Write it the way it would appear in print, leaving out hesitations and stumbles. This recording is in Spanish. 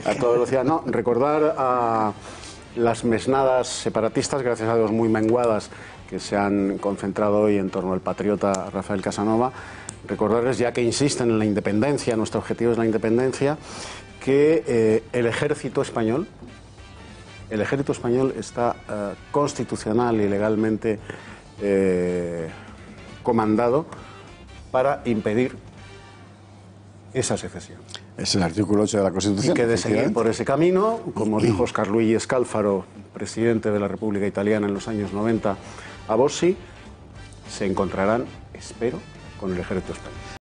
a toda velocidad. No, recordar a las mesnadas separatistas, gracias a Dios muy menguadas, que se han concentrado hoy en torno al patriota Rafael Casanova. Recordarles, ya que insisten en la independencia, nuestro objetivo es la independencia, que el ejército español está constitucional y legalmente comandado para impedir esa secesión. Es el artículo 8 de la Constitución. Y que de seguir por ese camino, como dijo Oscar Luigi Scalfaro, presidente de la República Italiana en los años 90, a Bossi, se encontrarán, espero, con el ejército español.